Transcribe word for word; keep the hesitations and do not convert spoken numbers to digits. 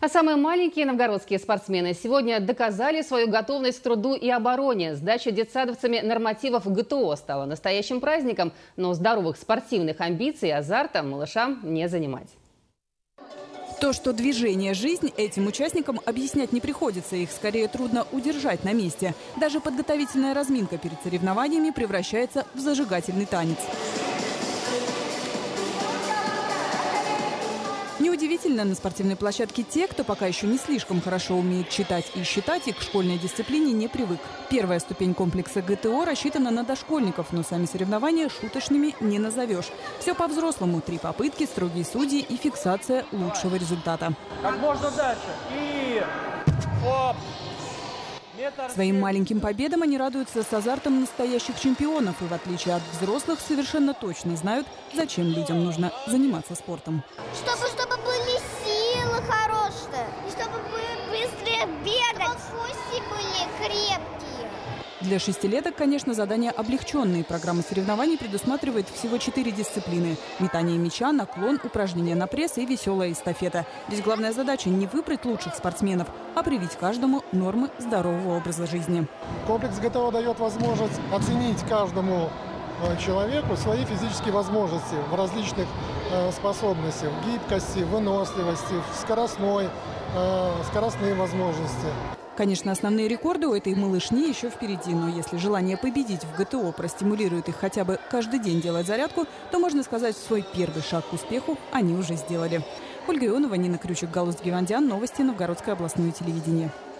А самые маленькие новгородские спортсмены сегодня доказали свою готовность к труду и обороне. Сдача детсадовцами нормативов ГТО стала настоящим праздником, но здоровых спортивных амбиций и азарта малышам не занимать. То, что движение – жизнь, этим участникам объяснять не приходится. Их скорее трудно удержать на месте. Даже подготовительная разминка перед соревнованиями превращается в зажигательный танец. Неудивительно, на спортивной площадке те, кто пока еще не слишком хорошо умеет читать и считать, и к школьной дисциплине не привык. Первая ступень комплекса ГТО рассчитана на дошкольников, но сами соревнования шуточными не назовешь. Все по-взрослому. Три попытки, строгие судьи и фиксация лучшего результата. Как можно дальше. И... Оп! Своим маленьким победам они радуются с азартом настоящих чемпионов и, в отличие от взрослых, совершенно точно знают, зачем людям нужно заниматься спортом. Чтобы, чтобы были силы хорошие, и чтобы быстрее бегать, чтобы кости были крепкие. Для шестилеток, конечно, задание облегченное. Программа соревнований предусматривает всего четыре дисциплины. Метание мяча, наклон, упражнения на пресс и веселая эстафета. Здесь главная задача – не выбрать лучших спортсменов, а привить каждому нормы здорового образа жизни. Комплекс ГТО дает возможность оценить каждому человеку свои физические возможности в различных способностях, в гибкости, выносливости, в скоростной, скоростные возможности. Конечно, основные рекорды у этой малышни еще впереди, но если желание победить в ГТО простимулирует их хотя бы каждый день делать зарядку, то, можно сказать, свой первый шаг к успеху они уже сделали. Ольга Ионова, Нина Крючек, Галузь Гевандян, новости Новгородское областное телевидение.